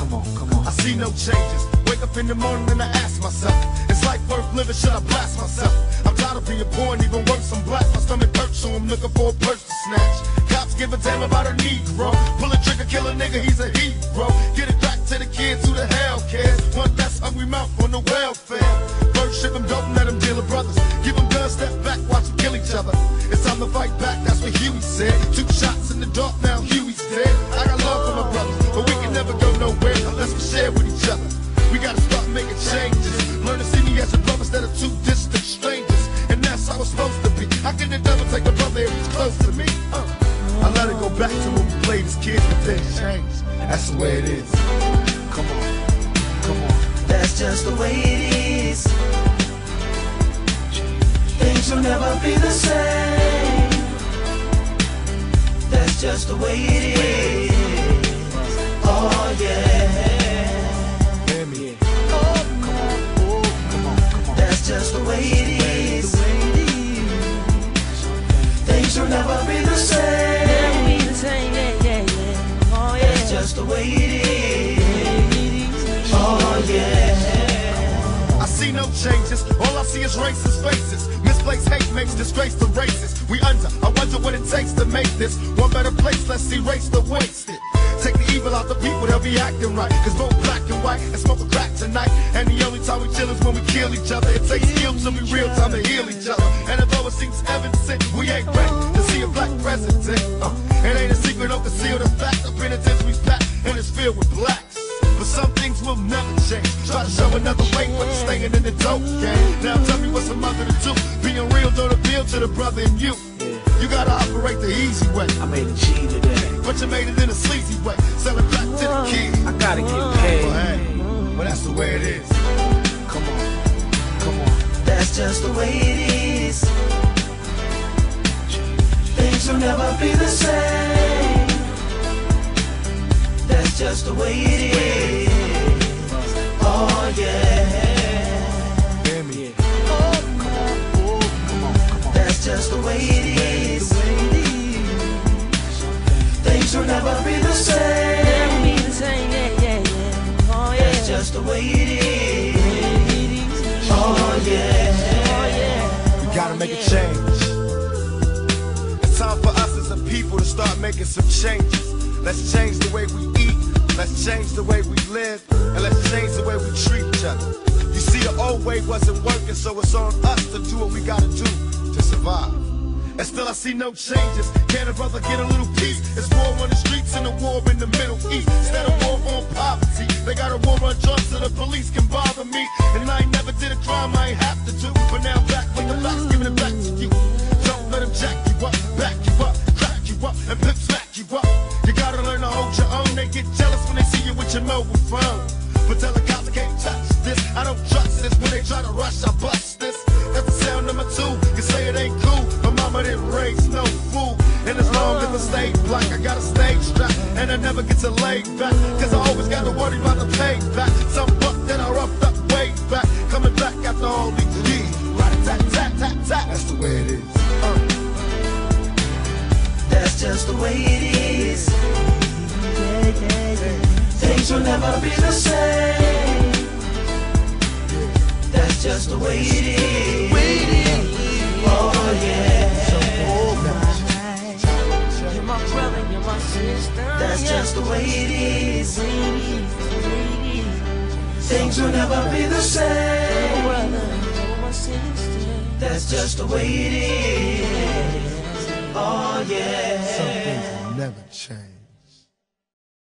Come on. I see no changes. Wake up in the morning and I ask myself, is life worth living? Should I blast myself? I'm tired of being poor and even worse, I'm black. My stomach hurts, so I'm looking for a purse to snatch. Cops give a damn about a Negro. Pull a trigger, kill a nigga, he's a hero. Get it back to the kids, who the hell cares? One that's hungry mouth on the welfare. First ship them, don't let them deal with brothers. Give them guns, step back, watch them kill each other. It's time to fight back, that's what Huey said. 2 shots in the dark, now Huey's dead. I got love for my brothers, but we can never go nowhere unless we share with each other. We gotta start making changes. Learn to see me as a brother instead of 2 distant strangers. And that's how it's supposed to be. How can the devil take a brother if he's close to me? I let it go back to when we played as kids, but things changed. That's the way it is. Come on. That's just the way it is. Things will never be the same. That's just the way it is. Oh yeah. That's just the way it is. Things will never be the same. That's just the way it is. Oh yeah. I see no changes, all I see is racist faces. Misplaced hate makes disgrace to races. We under, I wonder what it takes to make this one better place. Let's erase the wasted. Take the evil out the people, they'll be acting right. Cause both black and white and smoke a crack tonight. And the only time we chill is when we kill each other. It takes skill to be real time to heal each other. And although it seems evident, we ain't ready to see a black president. It ain't a secret, don't conceal the fact. The penitentiary's packed and it's filled with blacks. But some things will never change. Try to show another way, but you're staying in the dope game. Now tell me what's a mother to do. Being real don't appeal to the brother in you. You gotta operate the easy way. I made a G today, but you made it in a sleazy way. Sell it back to the kids. I gotta get paid. Well, hey, well that's the way it is. Come on. That's just the way it is. Things will never be the same. That's just the way it is. Oh yeah. That's just the way it is. Things will never be the same. That's just the way it is. Oh yeah. We gotta make a change. It's time for us as a people to start making some changes. Let's change the way we eat. Let's change the way we live. And let's change the way we treat each other. You see, the old way wasn't working, so it's on us to do what we gotta do to survive. And still I see no changes. Can a brother get a little peace? It's war on the streets and a war in the Middle East. Instead of war on poverty, they got a war on drugs so the police can bother me. And I ain't never did a crime I ain't have to do. But now I'm back with the facts, giving it back to you. Don't let them jack you up, back you up, crack you up, and pimp smack you up. You gotta learn to hold your own. They get jealous when they see you with your mobile phone. But tell the cops I can't touch this. I don't trust this. When they try to rush, I bust this. That's the sound number 2. You say it ain't cool, but mama didn't raise no fool. And as long as I stay black, I got a stage strap. And I never get to lay back, cause I always gotta worry about the payback. Some buck that I roughed up way back, coming back after all these years. Rat-a-tat-tat-tat-tat. That's the way it is. That's just the way it is. Things will never be the same. That's just the way it is. Oh yeah. You're my brother, you're my sister. That's just the way it is. Things will never be the same. That's just the way it is. Oh yeah. Some things will never change.